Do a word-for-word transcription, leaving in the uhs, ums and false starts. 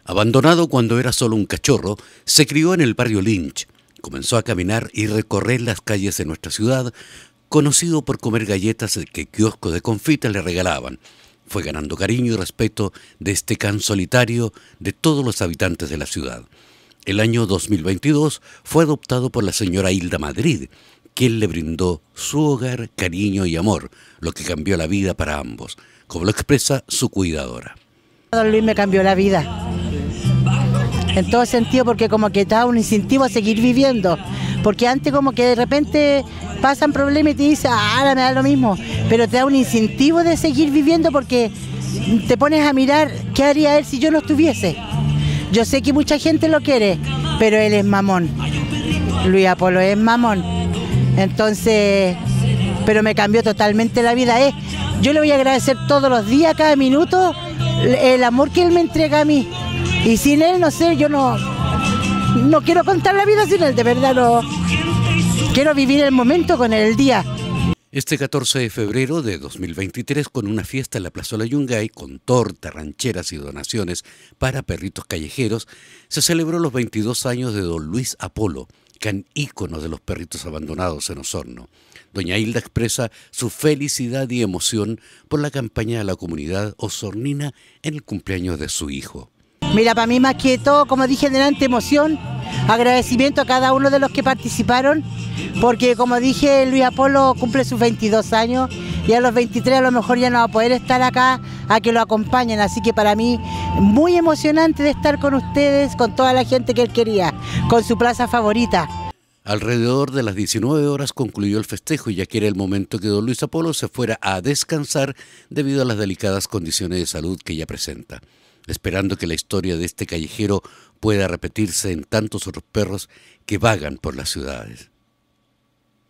Abandonado cuando era solo un cachorro, se crió en el barrio Lynch. Comenzó a caminar y recorrer las calles de nuestra ciudad, conocido por comer galletas que kioscos de confites le regalaban. Fue ganando cariño y respeto de este can solitario de todos los habitantes de la ciudad. El año dos mil veintidós fue adoptado por la señora Hilda Madrid, quien le brindó su hogar, cariño y amor, lo que cambió la vida para ambos, como lo expresa su cuidadora. Don Luis me cambió la vida, en todo sentido, porque como que te da un incentivo a seguir viviendo, porque antes como que de repente pasan problemas y te dicen, ah, ahora me da lo mismo, pero te da un incentivo de seguir viviendo porque te pones a mirar qué haría él si yo no estuviese. Yo sé que mucha gente lo quiere, pero él es mamón, Luis Apolo es mamón, entonces, pero me cambió totalmente la vida. Eh. Yo le voy a agradecer todos los días, cada minuto, el amor que él me entrega a mí. Y sin él, no sé, yo no, no quiero contar la vida sin él, de verdad no. Quiero vivir el momento con él, el día. Este catorce de febrero de dos mil veintitrés, con una fiesta en la Plazuela Yungay, con torta, rancheras y donaciones para perritos callejeros, se celebró los veintidós años de don Luis Apolo, can ícono de los perritos abandonados en Osorno. Doña Hilda expresa su felicidad y emoción por la campaña de la comunidad osornina en el cumpleaños de su hijo. Mira, para mí más que todo, como dije delante, emoción, agradecimiento a cada uno de los que participaron, porque como dije, Luis Apolo cumple sus veintidós años y a los veintitrés a lo mejor ya no va a poder estar acá a que lo acompañen, así que para mí muy emocionante de estar con ustedes, con toda la gente que él quería, con su plaza favorita. Alrededor de las diecinueve horas concluyó el festejo, ya que era el momento que don Luis Apolo se fuera a descansar debido a las delicadas condiciones de salud que ya presenta, esperando que la historia de este callejero pueda repetirse en tantos otros perros que vagan por las ciudades.